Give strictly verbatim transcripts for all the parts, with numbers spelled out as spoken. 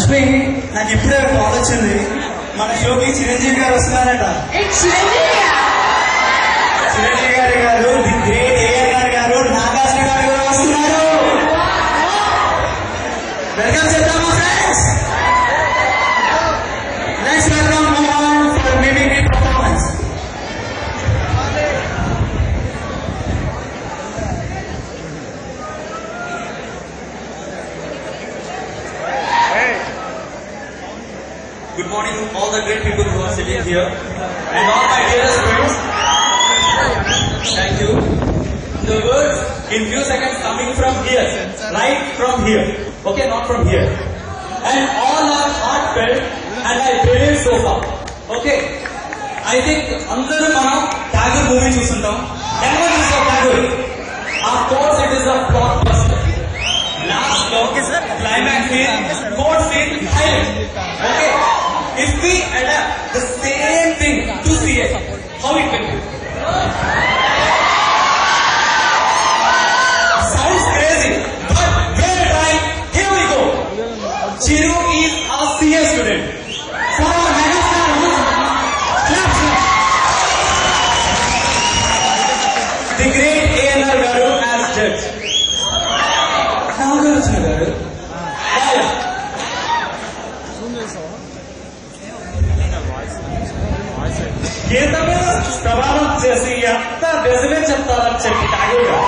లక్ష్మి, నాకు ఇప్పుడే కాల్ వచ్చింది. మన షోకి చిరంజీవి గారు వస్తున్నారట. చిరంజీవి గారి గారు, ది గ్రేట్ ఏఆర్ గారు, నాగార్జున గారు కూడా వస్తున్నారు. వెల్కమ్ చేద్దామా friends? Let's welcome Mohan for mimicry performance. Good morning to all the great people who are sitting here and all my dearest friends. Thank you. The words in few seconds coming from here, right from here. Okay, not from here. And all are heartfelt and I believe so far. Okay. I think andaru manam Tagore movie chusuntam. Never చూసాం Tagore. Of course it is a blockbuster. Last block is the climax scene, fourth scene, highlight. Okay. If we adapt the same thing to C A, how it will be? Sounds crazy, but wait a time, here we go. Chiru is a C A student. For our megastar, clap, clap. The great A N R Garu as judge. Nagarjuna Garu. Yeah. Gita మీద ప్రమాణం చేసి ఎంత నిజమే చెప్తారని చెప్పి ఠాగూర్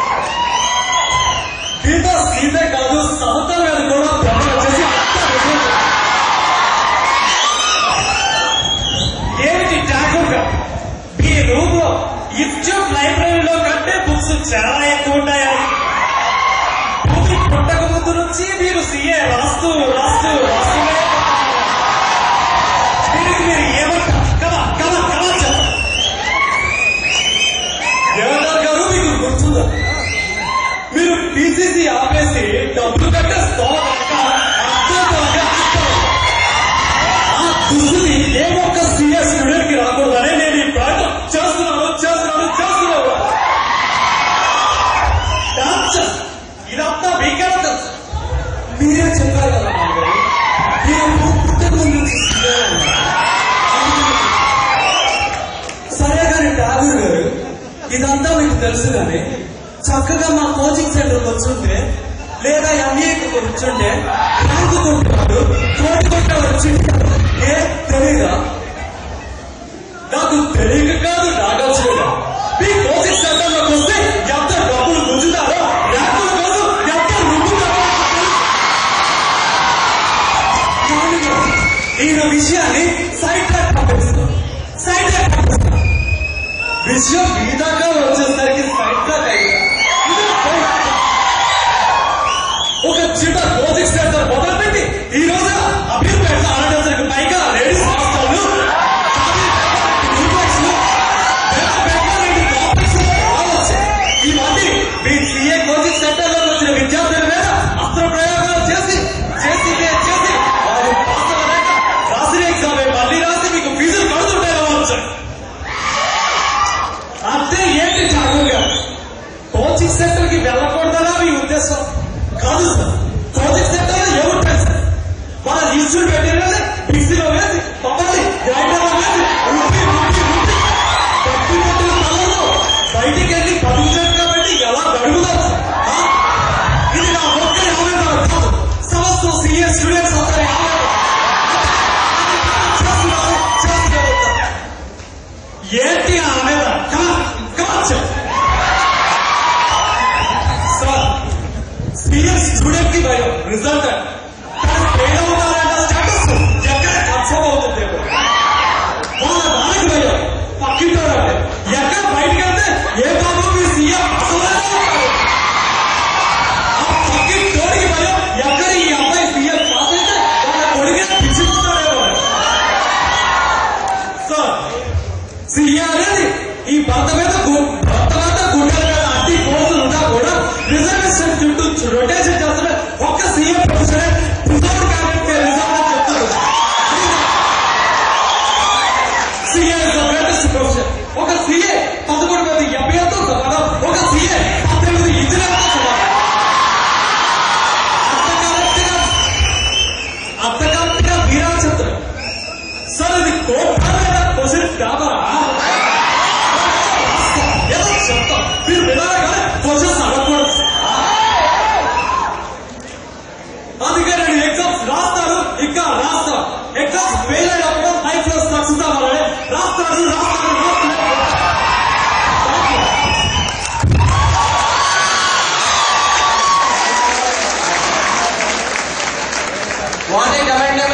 గీత గీతే కాదు సమత మీద కూడా ప్రమాణం చేసి ఏమిటి ఠాగూర్ గారు, మీ రూమ్ లో ఇన్స్టిట్యూట్ లైబ్రరీలో కంటే బుక్స్ చాలా ఎక్కువ ఉంటాయని, భూమి పుట్టక ముందు నుంచి మీరు సీఏ రాస్తూ రాస్తూ రాస్తూనే దీనికి మీరు ఏమంటారు? కమా కమా కమా చెప్పండి. జగన్నాథ్ గారు, మీకు గుర్తుందా, మీరు పీసీసీ ఆపేసి డబ్బులు కట్టే ఆ దుస్తుని ఏ ఒక్క సీఏ స్టూడెంట్ కి రాకూడదనే నేను ఈ ప్రయత్నం చేస్తున్నాను చేస్తున్నాను చేస్తున్నాను ఇదంతా మీకేనా తెలుసు? మీరే చెప్పారు కదా మాకు, మీరు పుట్టక ముందు సరే కానీ ఠాగూర్ గారు, ఇదంతా మీకు తెలుసు కానీ చక్కగా మా కోచింగ్ సెంటర్కి వచ్చుంటే లేదా ఎంఈకి వచ్చుంటే ర్యాంకు కొట్టాడు కోటి కొట్ట వచ్చి ఏ తెలియదా? నాకు తెలియక కాదు నాగార్జున, మీ కోచింగ్ సెంటర్లోకి వస్తే ఎంత డబ్బులు గుంజుతారో ర్యాంకుల కోసం ఎంత రుబ్బుతారో ఈయన విషయాన్ని సైడ్ ట్రాక్ పంపిస్తాం సైడ్ ట్రాక్ పంపిస్తాం విషయం మీ దాకా వచ్చేసరికి సైడ్ ట్రాక్ అయ్యా. ఒక చిన్న కోచింగ్ సెంటర్ మొదలుపెట్టి ఈ రోజు అమీర్పేట ఆడడానికి పైగా లేడీస్ హాస్టల్ ఇవన్నీ మీ సీఏ కోచింగ్ సెంటర్ లో వచ్చిన విద్యార్థుల మీద అస్త్ర ప్రయోగాలు చేసి చేసి చేసి వారు పాస్ అవ్వలేక రాసిన ఎగ్జామ్ మళ్ళీ రాసి మీకు ఫీజులు కడుతుంటే రావచ్చు. అంటే ఏంటి ఠాగూర్ గారు, కోచింగ్ సెంటర్ కి వెళ్ళకూడదనా మీ ఉద్దేశం? కాదు సార్, కోచింగ్ సెంటర్ లో ఏముంటాయి సార్, మన ఇన్స్టిట్యూట్ పెట్టినది మిక్సీలో వేసి పప్పాలి గ్రైండర్లో వేసి రుబ్బి రుబ్బి రుబ్బి పట్టి పట్టిన తలలో బయటికి వెళ్ళి పదువుగా పెట్టి ఎలా గడుగుతారు సార్? ఇది నా ఒక్కరి ఆవేదన కాదు, సమస్త సీఏ స్టూడెంట్స్ అందరి ఆవేదన. చేస్తున్నారు చేస్తున్నారు ఏంటి ఆవేదన? సార్, సీఏ స్టూడెంట్ కి భయం రిజల్ట్ ఫెయిల్ అవుతారంట స్టేటస్ ఎక్కడ కన్ఫర్మ్ అవుతుంది, వాళ్ళ దానికి భయం పక్కింటారంటే ఎక్కడ బయటకు వెళ్తే ఏ బాబు మీ సీఎం అసలు ఆ పక్కింటోడికి భయం ఎక్కడ ఈ అబ్బాయి సీఎం పాస్ అయితే వాళ్ళ కొడుకే పిచ్చిపోతాడేమో. సార్, సీఏ అనేది ఈ భర్త మీద భర్త మీద గుండెల మీద అడ్డి పోతులు ఉన్నా కూడా రిజర్వేషన్ చుట్టూ రొటేషన్ చేస్తున్న ఒక్క సీఎం ప్రొఫెసరే వితౌట్ క్యాబినెట్ రిజర్వ్ అని చెప్తారు. CA is the greatest professor. ఒక సీఏ పదకొండు మంది ఎంపీలతో సమానం, ఒక సీఏ పద్దెనిమిది ఇంజనీర్లతో సమానం. అంత కరెక్ట్ గా అంత కరెక్ట్ సార్ ఇది క్వశ్చన్ పేపరా ఏదో చెప్తా మీరు వినాలగానే క్వశ్చన్స్ అడగకూడదు. అందుకే నేను ఎగ్జామ్స్ రాస్తారు ఇంకా రాస్తా. ఎగ్జామ్స్ ఫెయిల్ అయినప్పుడు లైఫ్ లో సక్సెస్ అవ్వాలని రాస్తాను రాస్తాను రాస్తాను. Warning comment